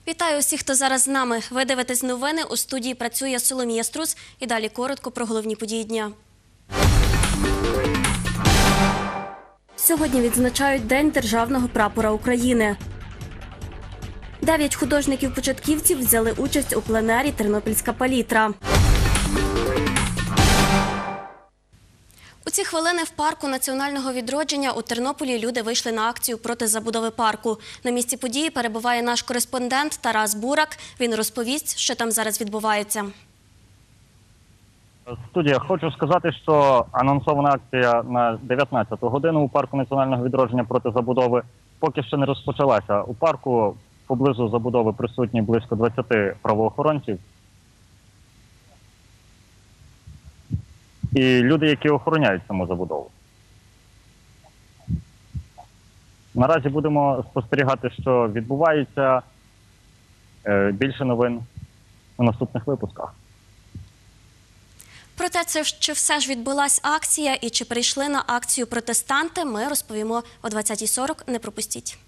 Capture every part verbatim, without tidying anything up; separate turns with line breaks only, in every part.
Вітаю усіх, хто зараз з нами. Ви дивитесь новини. У студії працює Соломія Струс. І далі коротко про головні події дня. Сьогодні відзначають День Державного прапора України. Дев'ять художників-початківців взяли участь у пленері «Тернопільська палітра». У ці хвилини в парку національного відродження у Тернополі люди вийшли на акцію проти забудови парку. На місці події перебуває наш кореспондент Тарас Бурак. Він розповість, що там зараз відбувається.
Студія, хочу сказати, що анонсована акція на дев'ятнадцяту годину у парку національного відродження проти забудови поки що не розпочалася. У парку поблизу забудови присутні близько двадцяти правоохоронців. І люди, які охороняють саму забудову. Наразі будемо спостерігати, що відбувається. Більше новин у наступних випусках.
Про те, чи все ж відбулась акція і чи прийшли на акцію протестанти, ми розповімо о двадцятій сорок. Не пропустіть.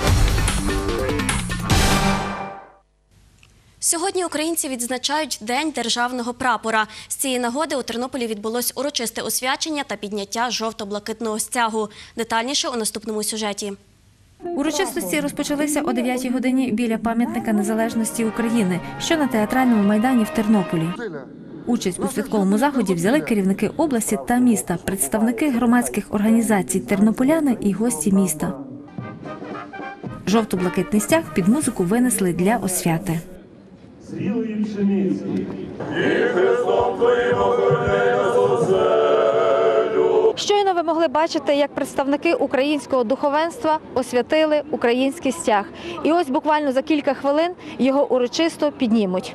Сьогодні українці відзначають День Державного прапора. З цієї нагоди у Тернополі відбулось урочисте освячення та підняття жовто-блакитного стягу. Детальніше у наступному сюжеті.
Урочистості розпочалися о дев'ятій годині біля пам'ятника Незалежності України, що на Театральному майдані в Тернополі. Участь у святковому заході взяли керівники області та міста, представники громадських організацій, тернополяни і гості міста. Жовто-блакитний стяг під музику винесли для освяти.
Зрілої пшениці, і Христом Твоїм охороняй нас оселю.
Щойно ви могли бачити, як представники українського духовенства освятили український стяг. І ось буквально за кілька хвилин його урочисто піднімуть.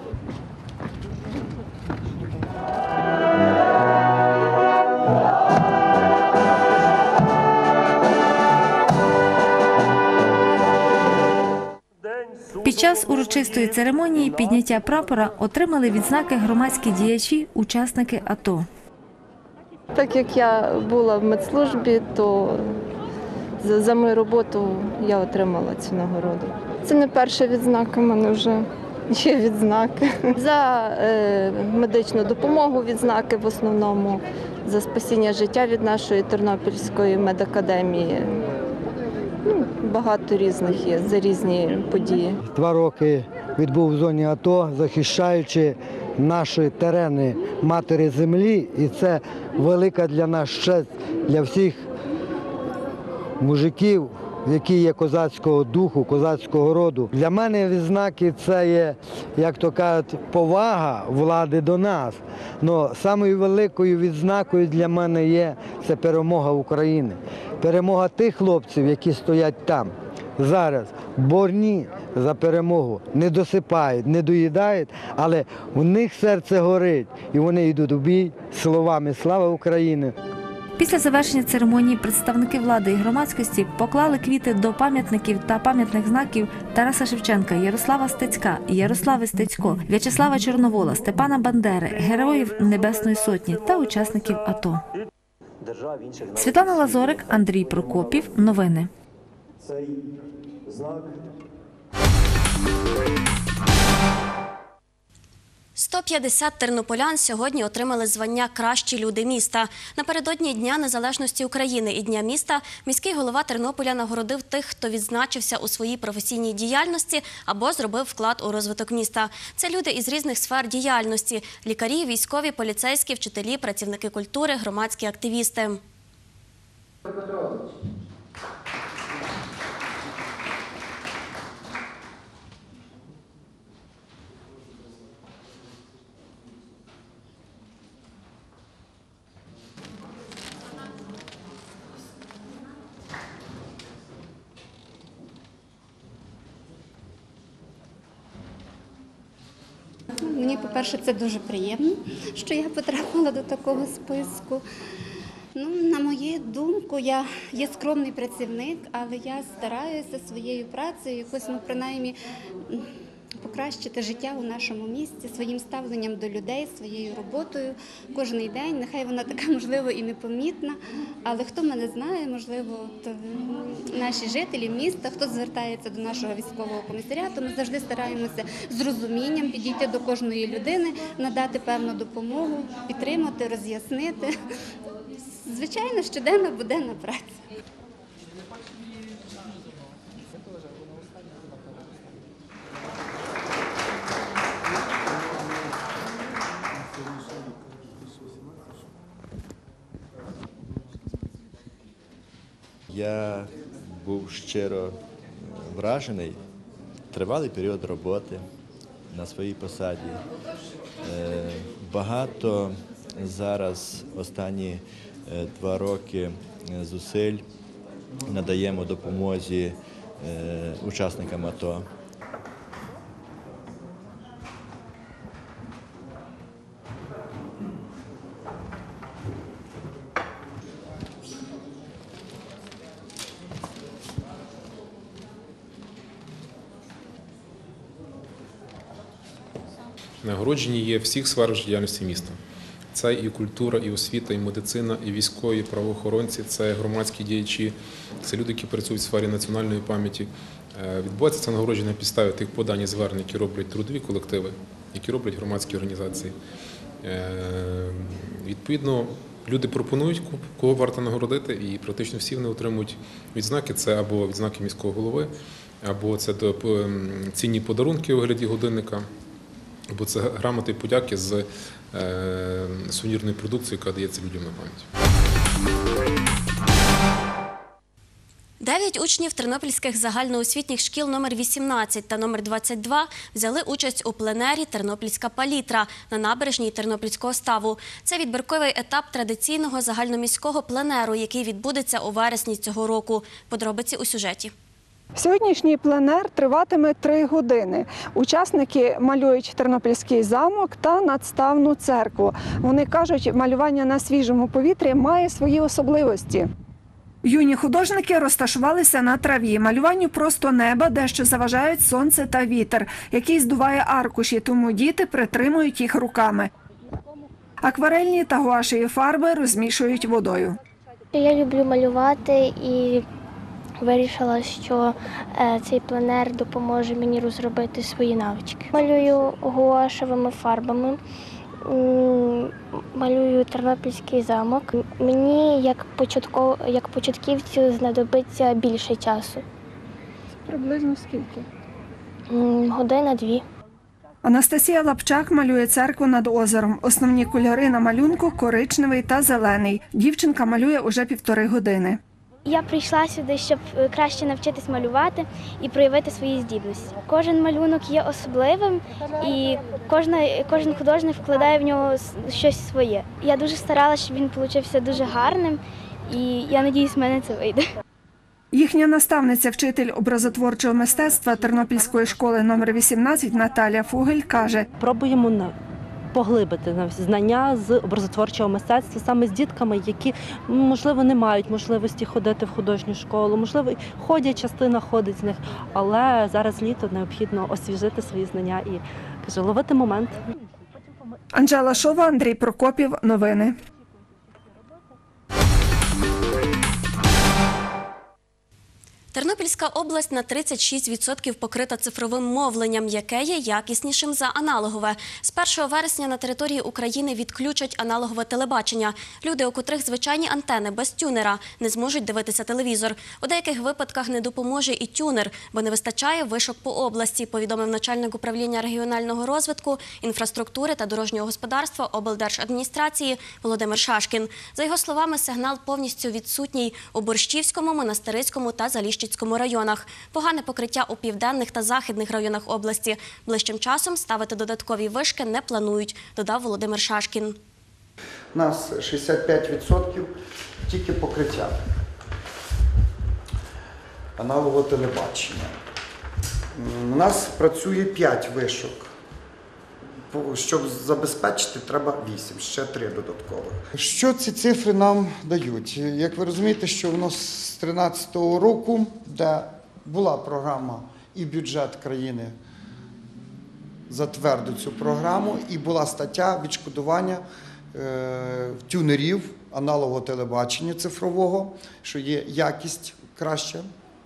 Під час урочистої церемонії підняття прапора отримали відзнаки громадські діячі, учасники АТО.
Так як я була в медслужбі, то за мою роботу я отримала цю нагороду. Це не перша відзнака, в мене вже є відзнаки. За е, медичну допомогу відзнаки в основному, за спасіння життя від нашої Тернопільської медакадемії. Ну, багато різних є за різні події.
Два роки відбув в зоні АТО, захищаючи наші терени матері землі. І це велика для нас честь, для всіх мужиків, які є козацького духу, козацького роду. Для мене відзнаки – це є, як то кажуть, повага влади до нас. Але самою великою відзнакою для мене є – це перемога України. Перемога тих хлопців, які стоять там, зараз, борні за перемогу, не досипають, не доїдають, але у них серце горить, і вони йдуть у бій словами «Слава Україні!».
Після завершення церемонії представники влади і громадськості поклали квіти до пам'ятників та пам'ятних знаків Тараса Шевченка, Ярослава Стецька, Ярослави Стецько, В'ячеслава Чорновола, Степана Бандери, Героїв Небесної Сотні та учасників АТО. Світлана Лазорик, Андрій Прокопів. Новини.
Цей знак
сто п'ятдесят тернополян сьогодні отримали звання «Кращі люди міста». Напередодні Дня Незалежності України і Дня міста міський голова Тернополя нагородив тих, хто відзначився у своїй професійній діяльності або зробив вклад у розвиток міста. Це люди із різних сфер діяльності – лікарі, військові, поліцейські, вчителі, працівники культури, громадські активісти.
Мені, по-перше, це дуже приємно, що я потрапила до такого списку. Ну, на мою думку, я є скромний працівник, але я стараюся своєю працею якось, ну, принаймні, покращити життя у нашому місті своїм ставленням до людей, своєю роботою кожен день. Нехай вона така, можливо, і непомітна, але хто мене знає, можливо, то наші жителі міста, хто звертається до нашого військового комісаріату, ми завжди стараємося з розумінням підійти до кожної людини, надати певну допомогу, підтримати, роз'яснити. Звичайно, щоденна буденна праця.
Я був щиро вражений. Тривалий період роботи на своїй посаді. Багато зараз останні два роки зусиль надаємо допомозі учасникам АТО.
Нагороджені є всіх сфер діяльності міста. Це і культура, і освіта, і медицина, і військові, і правоохоронці, це громадські діячі, це люди, які працюють в сфері національної пам'яті. Відбувається це нагородження на підставі тих подань і звернень, які роблять трудові колективи, які роблять громадські організації. Відповідно, люди пропонують, кого варто нагородити, і практично всі вони отримують відзнаки. Це або відзнаки міського голови, або це цінні подарунки у вигляді годинника, бо це грамоти і подяки з е, сувенірної продукції, яка дається людям на пам'ять.
Дев'ять учнів тернопільських загальноосвітніх шкіл номер вісімнадцять та номер двадцять два взяли участь у пленері «Тернопільська палітра» на набережній Тернопільського ставу. Це відбірковий етап традиційного загальноміського пленеру, який відбудеться у вересні цього року. Подробиці у сюжеті.
Сьогоднішній пленер триватиме три години. Учасники малюють Тернопільський замок та надставну церкву. Вони кажуть, малювання на свіжому повітрі має свої особливості. Юні художники розташувалися на траві. Малюванню просто неба, дещо заважають сонце та вітер, який здуває аркуші, тому діти притримують їх руками. Акварельні та гуашеві фарби розмішують водою.
Я люблю малювати і вирішила, що цей пленер допоможе мені розробити свої навички. Малюю гуашевими фарбами, малюю Тернопільський замок. Мені як початково, як початківцю знадобиться більше часу.
Приблизно скільки?
Година-дві.
Анастасія Лапчак малює церкву над озером. Основні кольори на малюнку – коричневий та зелений. Дівчинка малює уже півтори години.
Я прийшла сюди, щоб краще навчитись малювати і проявити свої здібності. Кожен малюнок є особливим, і кожна, кожен художник вкладає в нього щось своє. Я дуже старалася, щоб він вийшов дуже гарним, і я сподіваюся, в мене це вийде.
Їхня наставниця, вчитель образотворчого мистецтва Тернопільської школи номер вісімнадцять Наталія Фугель каже:
пробуємо поглибити знання з образотворчого мистецтва саме з дітками, які, можливо, не мають можливості ходити в художню школу, можливо, ходять, частина ходить з них, але зараз літо необхідно освіжити свої знання і, каже, ловити момент.
Анжела Шова, Андрій Прокопів. Новини.
Тернопільська область на тридцять шість відсотків покрита цифровим мовленням, яке є якіснішим за аналогове. З першого вересня на території України відключать аналогове телебачення. Люди, у котрих звичайні антени без тюнера, не зможуть дивитися телевізор. У деяких випадках не допоможе і тюнер, бо не вистачає вишок по області, повідомив начальник управління регіонального розвитку, інфраструктури та дорожнього господарства облдержадміністрації Володимир Шашкін. За його словами, сигнал повністю відсутній у Борщівському, Монастирицькому та Заліщицькому районах. Погане покриття у південних та західних районах області. Ближчим часом ставити додаткові вишки не планують, додав Володимир Шашкін.
У нас шістдесят п'ять відсотків тільки покриття аналогового телебачення. У нас працює п'ять вишок. Щоб забезпечити, треба вісім, ще три додаткових. Що ці цифри нам дають? Як ви розумієте, що воно з дві тисячі тринадцятого року, де була програма і бюджет країни затвердив цю програму, і була стаття відшкодування е, тюнерів аналогового телебачення цифрового, що є якість краща.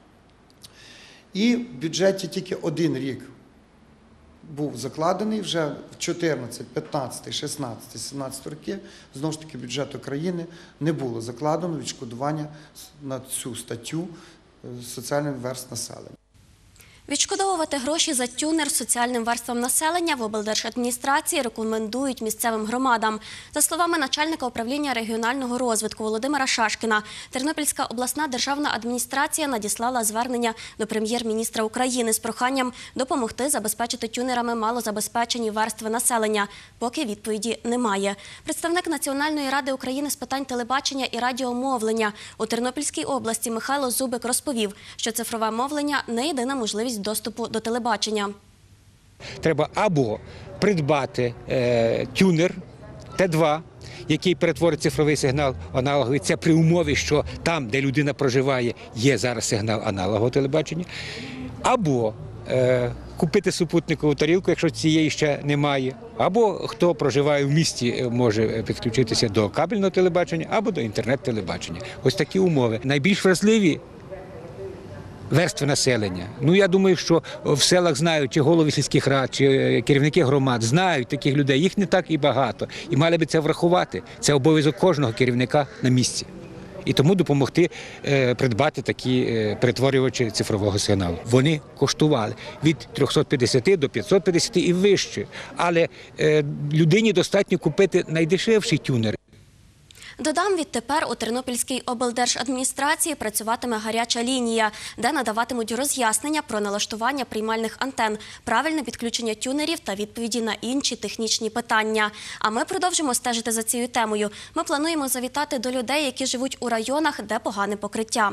І в бюджеті тільки один рік був закладений, вже в чотирнадцятий, п'ятнадцятий, шістнадцятий, сімнадцятий роки, знову ж таки, бюджету країни не було закладено відшкодування на цю статтю соціальних верств населення.
Відшкодовувати гроші за тюнер соціальним верствам населення в облдержадміністрації рекомендують місцевим громадам. За словами начальника управління регіонального розвитку Володимира Шашкіна, Тернопільська обласна державна адміністрація надіслала звернення до прем'єр-міністра України з проханням допомогти забезпечити тюнерами малозабезпечені верстви населення. Поки відповіді немає. Представник Національної ради України з питань телебачення і радіомовлення у Тернопільській області Михайло Зубик розповів, що цифрове мовлення – не єдина можливість доступу до телебачення.
Треба або придбати е, тюнер Т два, який перетворить цифровий сигнал аналоговий. Це при умові, що там, де людина проживає, є зараз сигнал аналогового телебачення. Або е, купити супутникову тарілку, якщо цієї ще немає. Або хто проживає в місті, може підключитися до кабельного телебачення, або до інтернет-телебачення. Ось такі умови. Найбільш вразливі верстви населення. Ну, я думаю, що в селах знають, чи голови сільських рад, чи керівники громад знають таких людей. Їх не так і багато. І мали би це врахувати. Це обов'язок кожного керівника на місці. І тому допомогти е, придбати такі е, перетворювачі цифрового сигналу. Вони коштували від трьохсот п'ятдесяти до п'ятсот п'ятдесяти і вище. Але е, людині достатньо купити найдешевший тюнер.
Додам, відтепер у Тернопільській облдержадміністрації працюватиме гаряча лінія, де надаватимуть роз'яснення про налаштування приймальних антен, правильне підключення тюнерів та відповіді на інші технічні питання. А ми продовжимо стежити за цією темою. Ми плануємо завітати до людей, які живуть у районах, де погане покриття.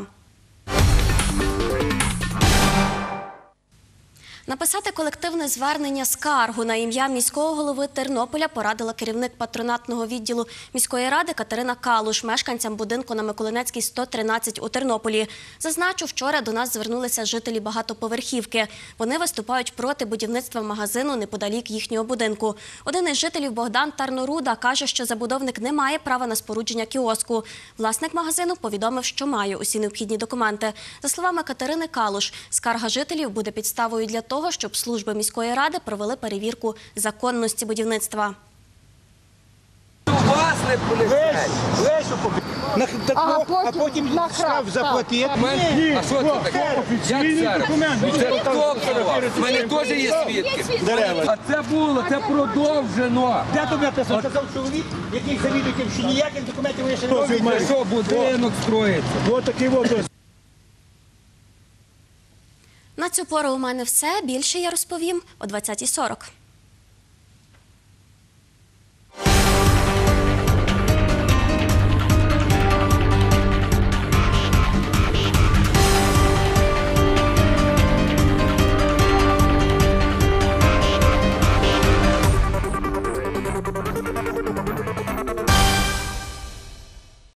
Написати колективне звернення скаргу на ім'я міського голови Тернополя порадила керівник патронатного відділу міської ради Катерина Калуш мешканцям будинку на Миколинецькій, сто тринадцять у Тернополі. Зазначу, вчора до нас звернулися жителі багатоповерхівки. Вони виступають проти будівництва магазину неподалік їхнього будинку. Один із жителів, Богдан Тарноруда, каже, що забудовник не має права на спорудження кіоску. Власник магазину повідомив, що має усі необхідні документи. За словами Катерини Калуш, скарга жителів буде підставою для того, того, щоб служби міської ради провели перевірку законності будівництва.
Вас не полишають.
Ага, потім, а потім на штраф заплатити.
А що це таке? Як зараз? Це хто вживав? У мене теж є свідки. А це було, це продовжено.
Де тобі написано? Сказав чоловік, який завідує, що ніяких документів ви ще не робите.
Що будинок строїться?
Ось такий вот.
На цю пору у мене все. Більше я розповім о двадцятій сорок.